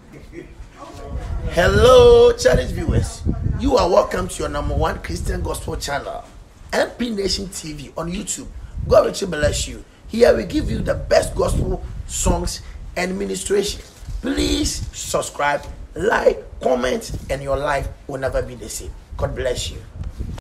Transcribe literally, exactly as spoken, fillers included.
Hello, challenge viewers. You are welcome to your number one Christian gospel channel, M P Nation T V on YouTube. God richly bless you. Here we give you the best gospel songs and ministration. Please subscribe, like, comment, and your life will never be the same. God bless you.